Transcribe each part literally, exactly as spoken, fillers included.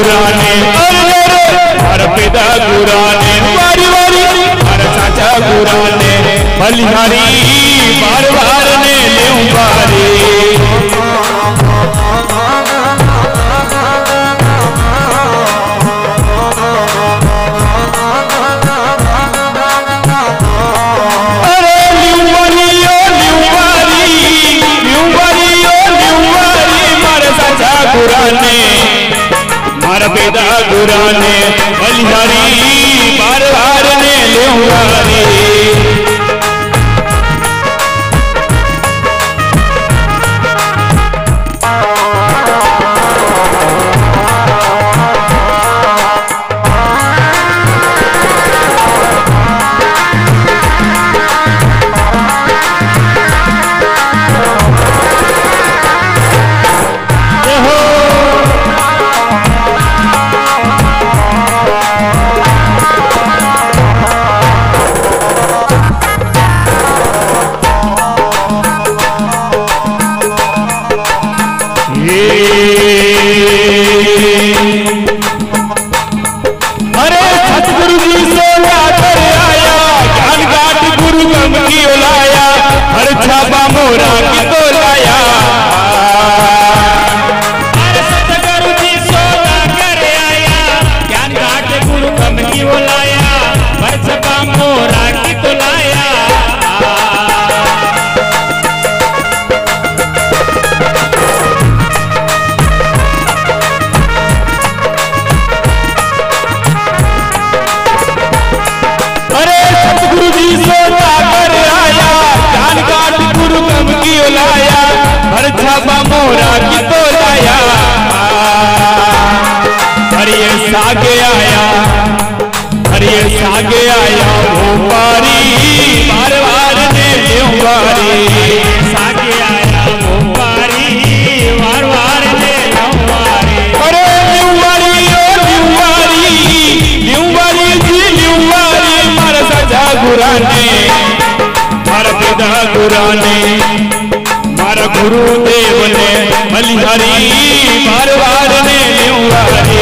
गुराने हर पिता गुराने वारी वारी हर चाचा गुराने बलिहारी बार बार ने लेऊं बारी गुराने मार बेदा गुराने बलिहारी बार बार ने लेउंगारी सागे आया हरिये सागे आया वो पारी बार बार ने लेउंगारी सागे आया वो पारी बार बार ने लेउंगारी अरे लेउंगारी ओ लेउंगारी लेउंगारी जी लेउंगारी मार सजा गुराने मार पिता गुराने मार गुरुदेव ने बलिहारी बार बार ने लेउंगारी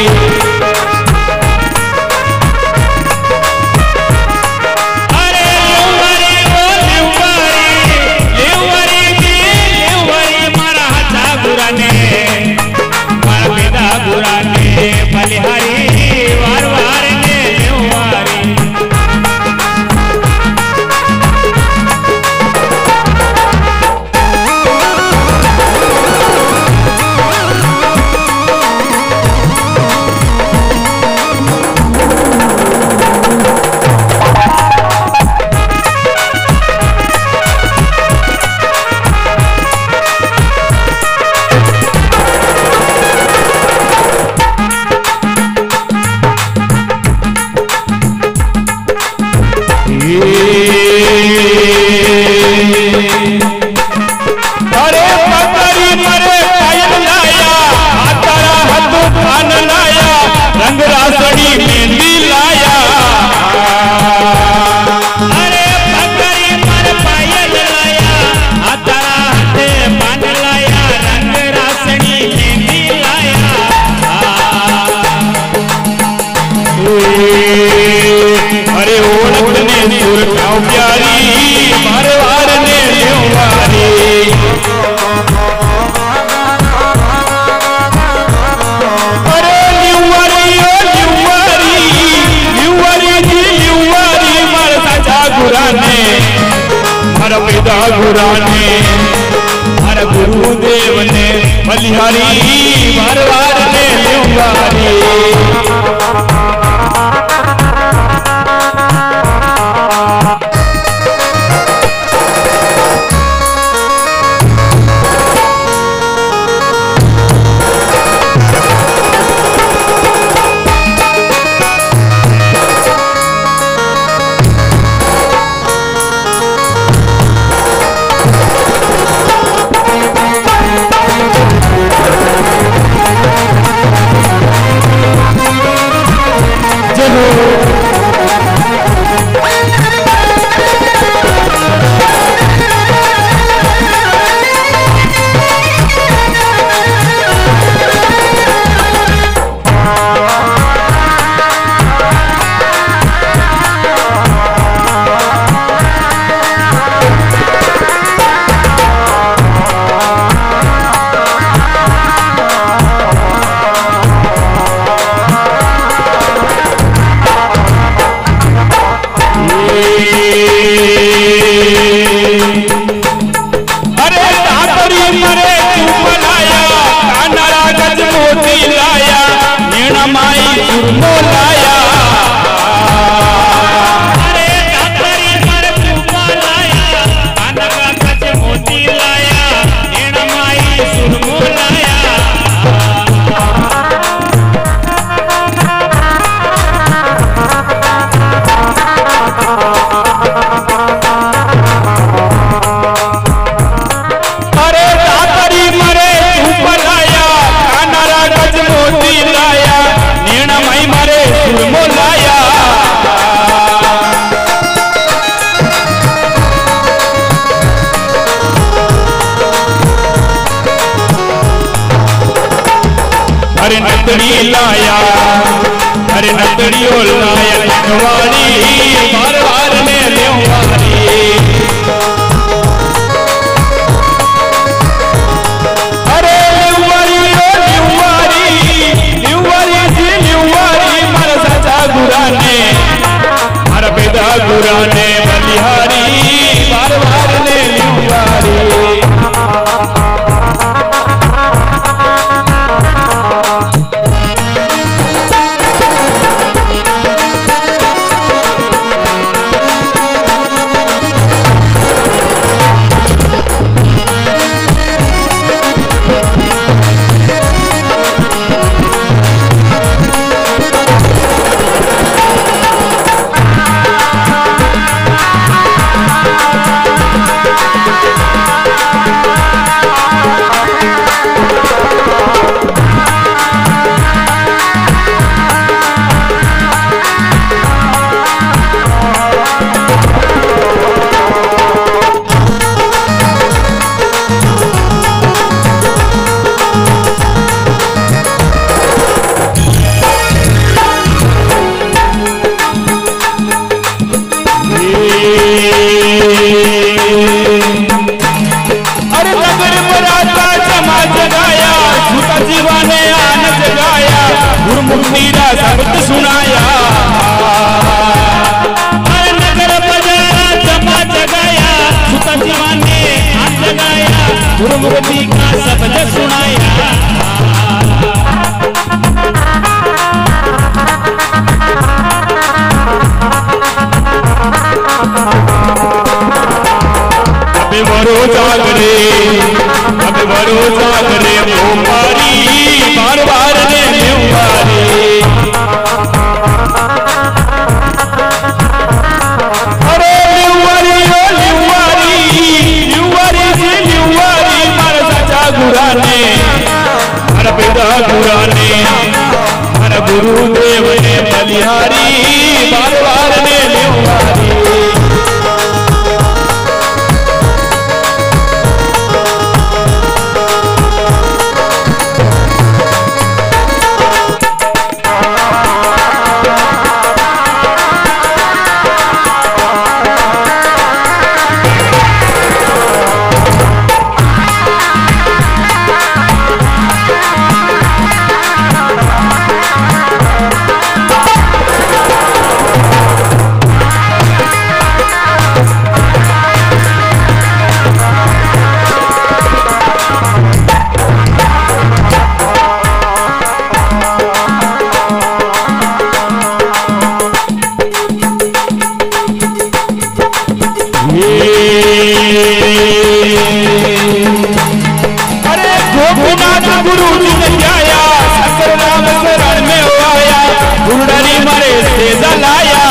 गुराने हर गुरुदेव ने बलिहारी बार बार ने लेउंगारी लाया अरे नतड़ियो लाया नवाड़ी बार बार ने लेवारी अरे लिवारी लिवारी लिवारी जी लिवारी मारा चाचा गुराने मारा पिता गुराने बलिहारी बार बार ने लिवारी अरे नगर बराता जमा जगाया झूठा जीवाने आन जगाया गुरमुखी रा शब्द सुनाया अरे नगर बजारा जमा जगाया झूठा जीवाने आन जगाया गुरमुखी का शब्द सुनाया अबे बड़ो जागरे अबे बड़ो जागरे मुंबारी बार बार ने मुंबारी अरे लिवारी ओ लिवारी लिवारी जी लिवारी मारा चाचा गुराने मारा पिता गुराने मारा गुरुदेव ने बलिहारी बार बार ने मुंबारी अरे गोपीनाथ गुरु जी ने आया शंकर राम शरण में आया गुरुडारी मारे से जलाया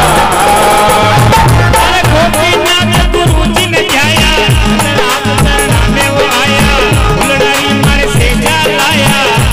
अरे गोपीनाथ गुरु जी ने आया राम शरण में आया गुरुडारी मारे से जलाया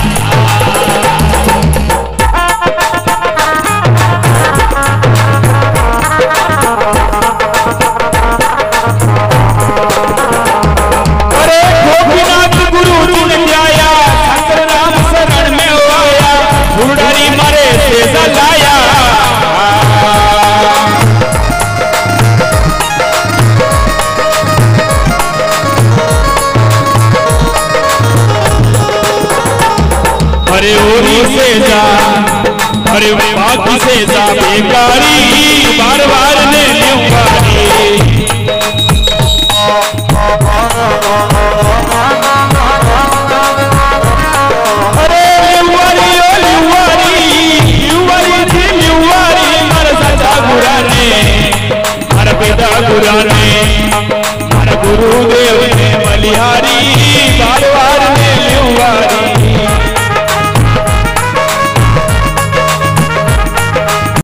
अरे ओरी से जा अरे बाकी से जा बेकारी बार बार